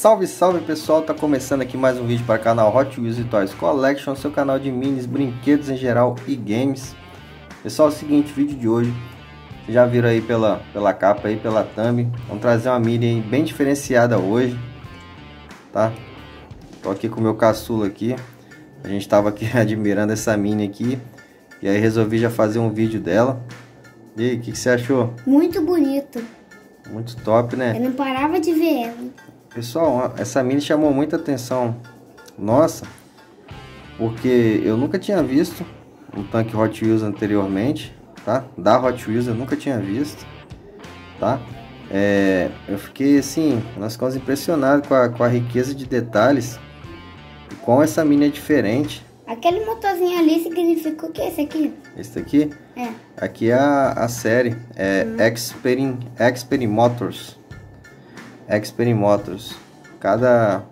Salve, salve pessoal, tá começando aqui mais um vídeo para o canal Hot Wheels e Toys Collection, seu canal de minis, brinquedos em geral e games. Pessoal, é o seguinte, vídeo de hoje, vocês já viram aí pela capa aí, pela thumb, vamos trazer uma mini aí bem diferenciada hoje, tá? Tô aqui com o meu caçula aqui, a gente tava aqui admirando essa mini aqui, e aí resolvi já fazer um vídeo dela. E aí, o que você achou? Muito bonito. Muito top, né? Eu não parava de ver ela. Pessoal, essa mini chamou muita atenção nossa, porque eu nunca tinha visto um tanque Hot Wheels anteriormente, tá? Da Hot Wheels eu nunca tinha visto, tá? Eu fiquei assim, nós ficamos impressionados com a riqueza de detalhes e como essa mini é diferente. Aquele motorzinho ali significa o que esse aqui? Esse daqui? É. Aqui é a série, Xperi Motors. Xperi Motors. Cada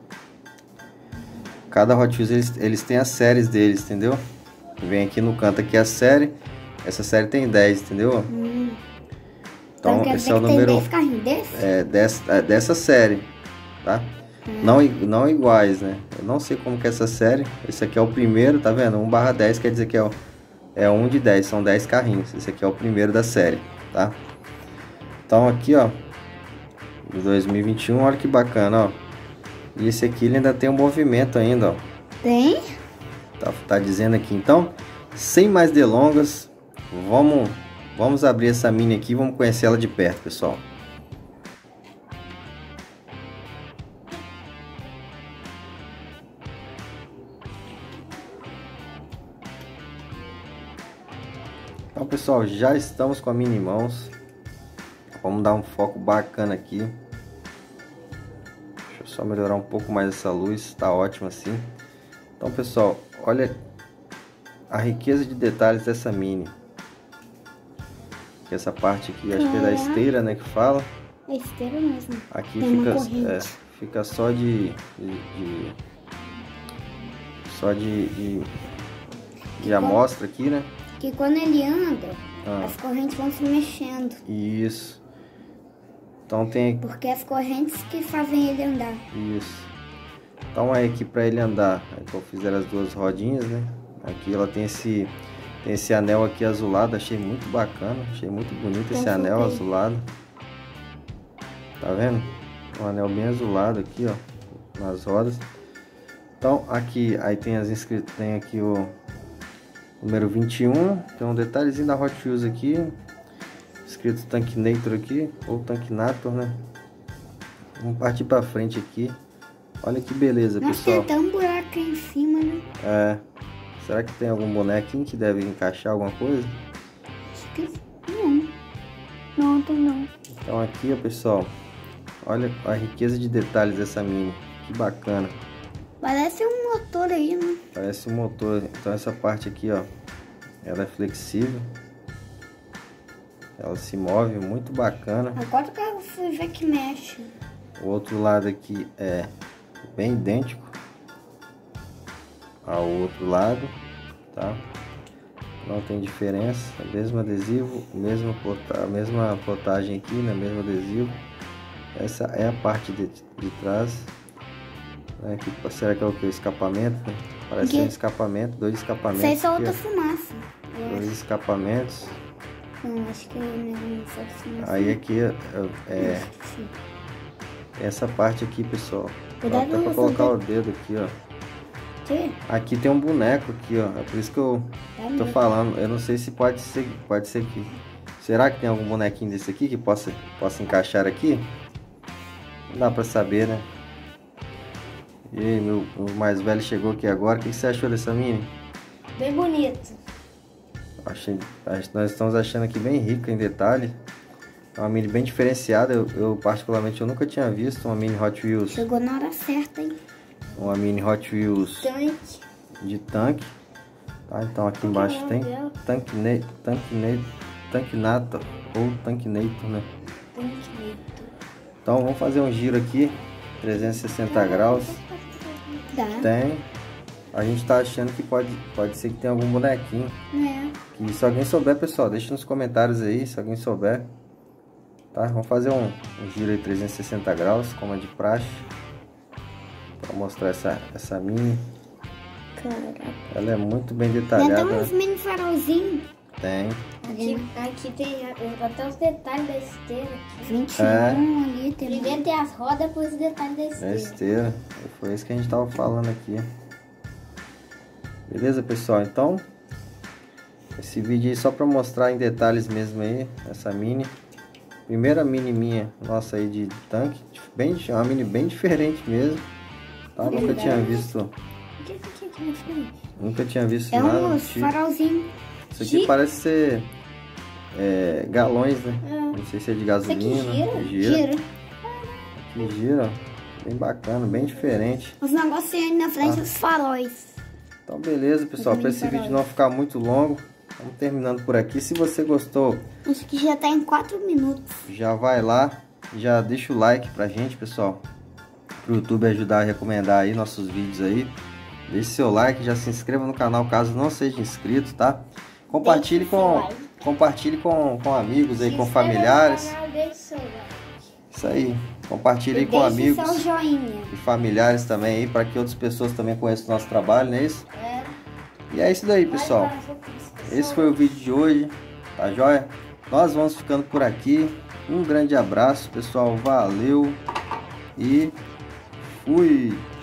Hot Wheels eles têm as séries deles, entendeu? Vem aqui no canto aqui a série. Essa série tem 10, entendeu? Então esse é o número. Tem 10 carrinhos desse? Dessa série, tá? Não iguais, né? Eu não sei como que é essa série. Esse aqui é o primeiro, tá vendo? 1/10 quer dizer que é 1 de 10, são 10 carrinhos. Esse aqui é o primeiro da série, tá? Então aqui, ó, de 2021, olha que bacana, ó. E esse aqui ele ainda tem um movimento ainda, ó. Tem? Tá dizendo aqui. Então, sem mais delongas, vamos abrir essa mini aqui e vamos conhecer ela de perto, pessoal. Então, pessoal, já estamos com a mini em mãos. Vamos dar um foco bacana aqui. Deixa eu só melhorar um pouco mais essa luz, tá ótimo assim. Então, pessoal, olha a riqueza de detalhes dessa mini. Essa parte aqui, acho que é da esteira, né, que fala. É esteira mesmo. Aqui tem fica só de amostra aqui, né? Que quando ele anda, as correntes vão se mexendo. Isso. Então tem... Porque as correntes que fazem ele andar. Isso. Então aí aqui para ele andar, então fizeram as duas rodinhas, né? Aqui ela tem esse anel aqui azulado, achei muito bacana, achei muito bonito esse anel azulado. Tá vendo? Um anel bem azulado aqui, ó, nas rodas. Então aqui aí tem as inscritas, tem aqui o número 21, tem um detalhezinho da Hot Wheels aqui, escrito Tankinator aqui, ou Tankinator, né? Vamos partir pra frente aqui. Olha que beleza, pessoal. Tem até um buraco aí em cima, né? Será que tem algum bonequinho que deve encaixar alguma coisa? Acho que não. Não, tem não. Então aqui, ó, pessoal, olha a riqueza de detalhes dessa mini, que bacana. Parece um motor aí, né? Parece um motor. Então essa parte aqui, ó, ela é flexível. Ela se move, muito bacana. Agora que eu fui ver que mexe. O outro lado aqui é bem idêntico ao outro lado, tá? Não tem diferença. Mesmo adesivo, a mesma plotagem aqui, né? Mesmo adesivo. Essa é a parte de trás. Aqui, será que é o que? Escapamento, né? Parece um escapamento, dois escapamentos. Isso aí solta fumaça. Dois escapamentos. Não, acho que não solta fumaça. Aí aqui essa parte aqui, pessoal. Cuidado até pra colocar o dedo aqui, ó. Que? Aqui tem um boneco aqui, ó. É por isso que eu tô falando. Eu não sei se pode ser que... Será que tem algum bonequinho desse aqui que possa encaixar aqui? Não dá pra saber, né? E aí, meu mais velho chegou aqui agora. O que você achou dessa mini? Bem bonito. Nós estamos achando aqui bem rica em detalhe. É uma mini bem diferenciada. Eu particularmente nunca tinha visto uma mini Hot Wheels. Chegou na hora certa, hein? Uma mini Hot Wheels de tanque. Tá, então aqui embaixo tem Tankinator ou Tankinator, né? Então vamos fazer um giro aqui, 360 graus. Tem. A gente tá achando que pode ser que tenha algum bonequinho. E se alguém souber, pessoal, deixa nos comentários aí, se alguém souber. Tá? Vamos fazer um giro aí 360 graus, como é de praxe. Pra mostrar essa Mini. Caraca. Ela é muito bem Tem detalhada. até uns mini farolzinhos. Tem. Aqui tem até os detalhes da esteira. Aqui. 21 ali tem. Primeiro tem as rodas, depois os detalhes da Na esteira. esteira. Foi isso que a gente tava falando aqui. Beleza, pessoal? Então, esse vídeo aí só pra mostrar em detalhes mesmo aí, essa Mini. Primeira Mini minha, nossa, aí de tanque. Uma Mini bem diferente mesmo. Tá? Nunca tinha visto. O que é aqui na frente? Nunca tinha visto É nada. uns farolzinhos. Isso aqui parece ser galões, né? Não sei se é de gasolina. Gira. Que gira. Bem bacana, bem diferente. Os negocinhos aí na frente, os faróis. Então beleza, pessoal, para esse vídeo não ficar muito longo, vamos terminando por aqui. Se você gostou, Acho que já tá em 4 minutos. já vai lá, já deixa o like pra gente, pessoal, pro YouTube ajudar a recomendar aí nossos vídeos aí. Deixe seu like, já se inscreva no canal caso não seja inscrito, tá? Compartilhe com amigos aí, com familiares. Isso aí, compartilhe aí com amigos Seu joinha. e familiares também aí, para que outras pessoas também conheçam o nosso trabalho, não é isso? E é isso daí, pessoal. Esse foi o vídeo de hoje, tá joia? Nós vamos ficando por aqui. Um grande abraço, pessoal. Valeu e fui!